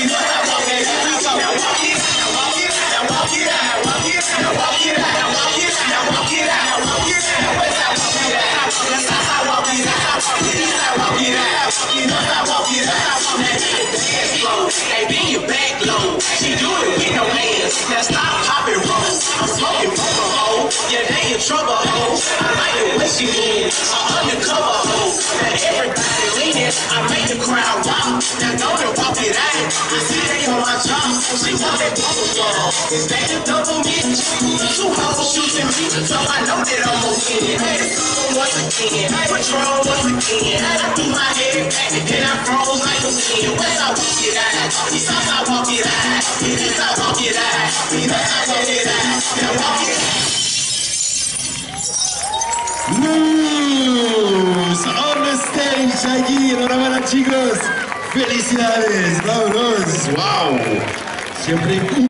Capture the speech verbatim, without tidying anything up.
Hey, bend your back low. She do it with no hands. Now stop popping rolls. I'm smoking from a hole. Yeah, they in trouble, ho. I like the way she moves. I'm undercover, ho. Now everybody leaning. I make the crowd rock. Now don't you walk it out. I see they on my job. She want that bubble gum. Is that the double mitch? Two hoes shooting me. So I know that I'm gonna win. Hey, it's on once again. Patrol once again. I do my head back and then I froze like a skin. West I walk it out. East I walk it out. East I walk it out. East I walk it out. Now walk it out. Luz on the stage aquí, enhorabuena chicos, felicidades, vámonos, wow, siempre